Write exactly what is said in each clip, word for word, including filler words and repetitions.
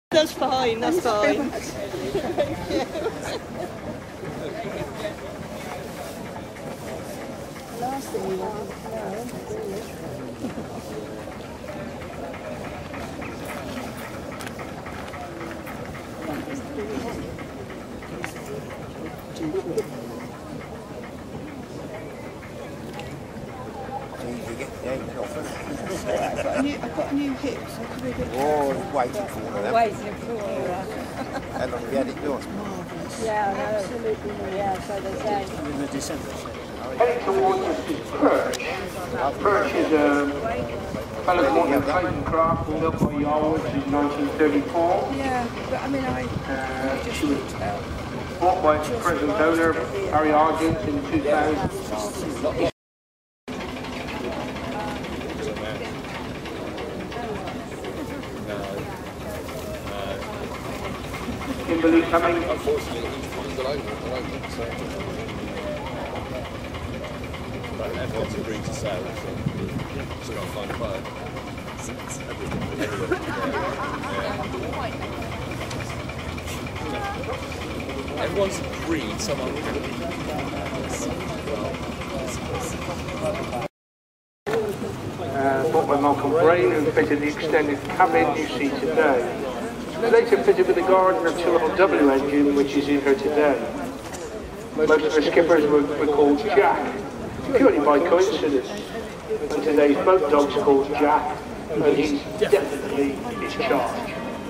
That's fine, that's fine. Last thing you want to I've got a new, I've got a new hip, so could we get... Oh, waiting for one of them. Waiting for it. How long have you had it done? Yeah, no, absolutely. Yeah, so they say. In the December. Heading towards us is Perch. Perch is a Pelican and Pelican craft built by Yarwood in nineteen thirty-four. Yeah, but I mean, I... Uh, she was bought by its present owner, Harry Argent, in two thousand. Kimberly coming. Unfortunately, he's still over at the moment, so. But everyone's agreed to sell, so still got to find a buyer. Yeah. Everyone's agreed, someone will. Uh, bought by Malcolm Brain, who fitted the extended cabin you see today. Later fitted with the Gardner two L W engine, which is in her today. Most of the skippers were, were called Jack, purely by coincidence. And today's boat dog's called Jack, and he's definitely in charge.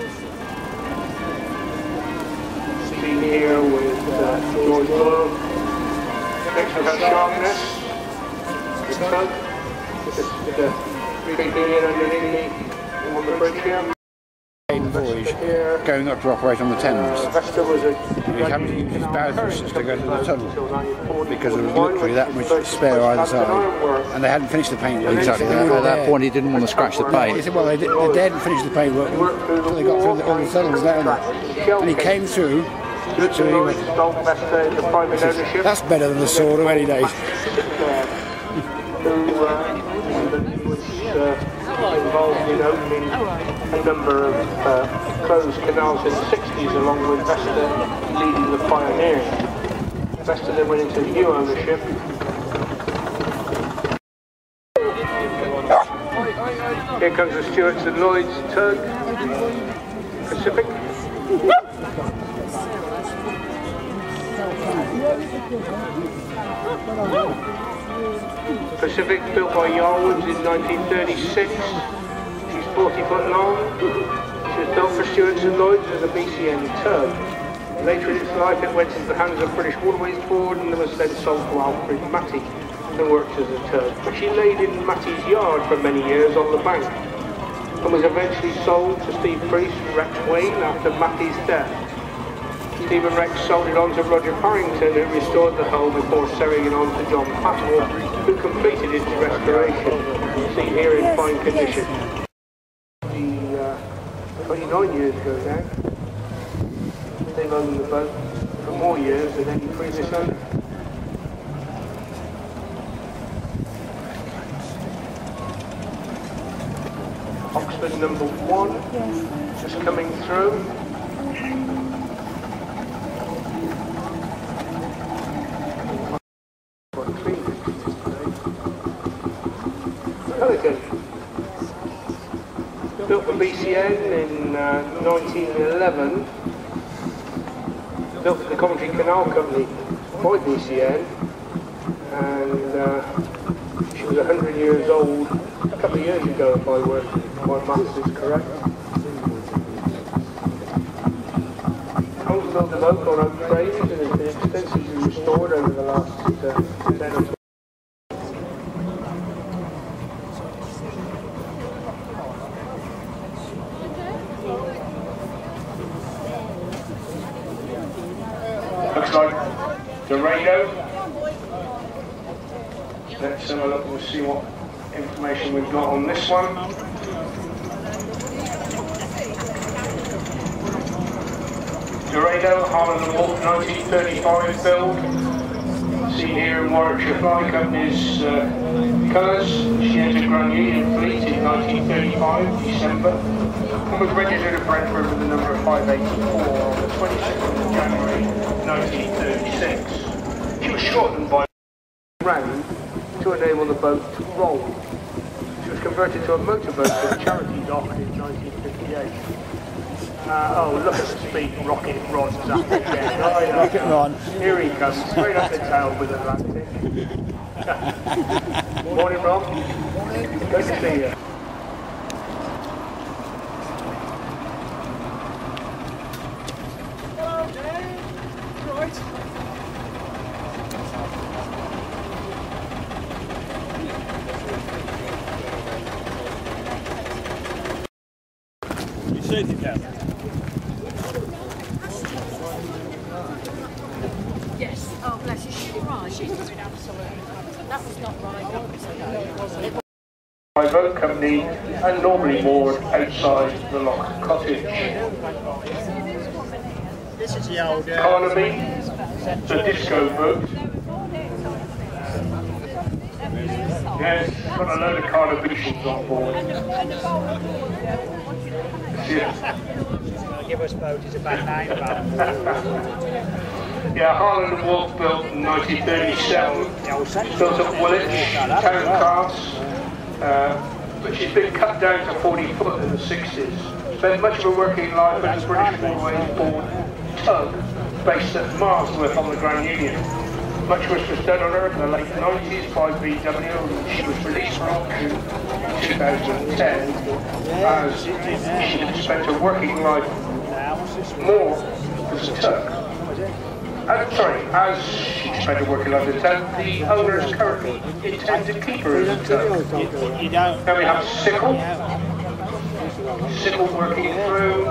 Seen here with uh, George Doyle, excellent sharpness, the tug, with the creeping in underneath me on the bridge here. Voyage going up to operate on the Thames. Vesta was a He had to use his bow thrusters to go to the tunnel because there was literally that much spare either side, and they hadn't finished the paintwork. Exactly. At that, that point, he didn't want to scratch the paint. He said, "Well, they, did, they hadn't finished the paintwork until they got through the, all the tunnels down there." And he came through. Literally, he went, "That's better than a sword of any day." Involved in opening a number of uh, closed canals in the sixties, along with Vesta leading the pioneer. Vesta then went into new ownership. Here comes the Stewarts and Lloyd's tug, Pacific. Pacific, built by Yarwoods in nineteen thirty-six. She's forty foot long. She was built for Stewarts and Lloyd's as a B C N tug. Later in its life it went into the hands of British Waterways Board and was then sold to Alfred Matty and worked as a tug. But she laid in Matty's yard for many years on the bank and was eventually sold to Steve Priest and Rex Wayne after Matty's death. Stephen Rex sold it on to Roger Parrington, who restored the hull before selling it on to John Patmore, who completed its restoration. Seen here in fine condition. The, uh, twenty-nine years ago now. They've owned the boat for more years than any previous owner. Oxford number one, just coming through. Pelican, built for B C N in uh, nineteen eleven, built for the Coventry Canal Company by B C N, and uh, she was one hundred years old a couple of years ago, if my, word, my maths is correct. Holmes built the boat on oak frames and has been extensively restored over the last uh, ten or twelve. Looks like Dorado. Let's have a look and see what information we've got on this one. Dorado, Harlan and Wolf, nineteen thirty-five build. See seen here in Warwickshire Fly Company's uh, colours. She entered Grand Union Fleet in nineteen thirty-five, December, and was registered at Brentford with the number five eighty-four on the twenty-second of January nineteen thirty-six. She was shortened by round to enable the boat to roll. She was converted to a motorboat at Charity Dock in nineteen fifty-eight. Uh, oh, look at the speed Rocket Ron's up again. Oh, yeah. Rocket Ron. Here he comes, straight up the tail with Atlantic. Morning, Ron. Good to see you. Hello, Dave. Right. You said you can. Yes. Oh, bless you. She's right. She's doing absolutely. That was not right. No, it wasn't. By boat company and normally moored outside the locked cottage. This is the old. Uh, Carnaby, the disco boat. Yes, got a load of Carnabians on board. Yeah. give us boat is a bad name. Yeah, Harland and Wolff built in nineteen thirty-seven. Built up Woolwich, town class. Uh, but she's been cut down to forty foot in the sixties. Spent much of her working life as a British four-way-born tug based at Marsworth on the Grand Union. Much work was done on her in the late nineties by B W, and she was released from auction in two thousand ten as she had spent her working life more as a tug. Uh, sorry, as she spent her working life as a tug, the owners currently intend to keep her as a tug. Then we have Sickle. Sickle working through.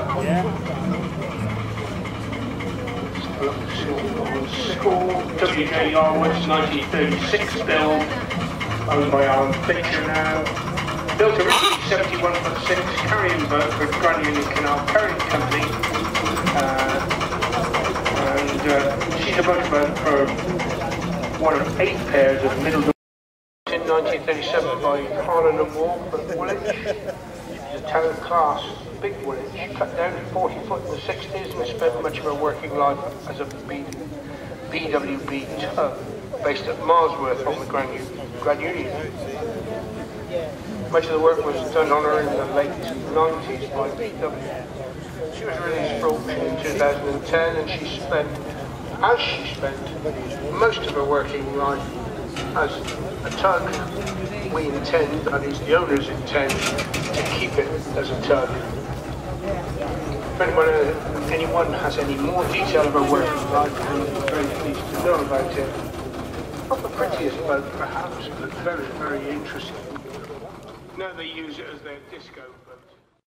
Sickle, W J Yarwood's nineteen thirty-six build, owned by Alan Pitcher now. Built originally seventy-one foot six carrying boat for Grand Union Canal Carrying Company. Uh, and uh, she's a motorboat for one of eight pairs of middle in nineteen thirty-seven by Harland and Wolff at Woolwich. The town class big Woolwich, cut down to forty foot in the sixties and spent much of her working life as a B W B tug based at Marsworth on the Grand, U Grand Union. Much of the work was done on her in the late nineties by B W. She was released for auction in two thousand ten and she spent, as she spent, most of her working life as a tug. We intend, that is the owners intend, to keep it as a tug. If anyone, uh, anyone has any more detail of her working life, I'm very pleased to know about it. Not the prettiest boat perhaps, but very, very interesting. Now they use it as their disco boat.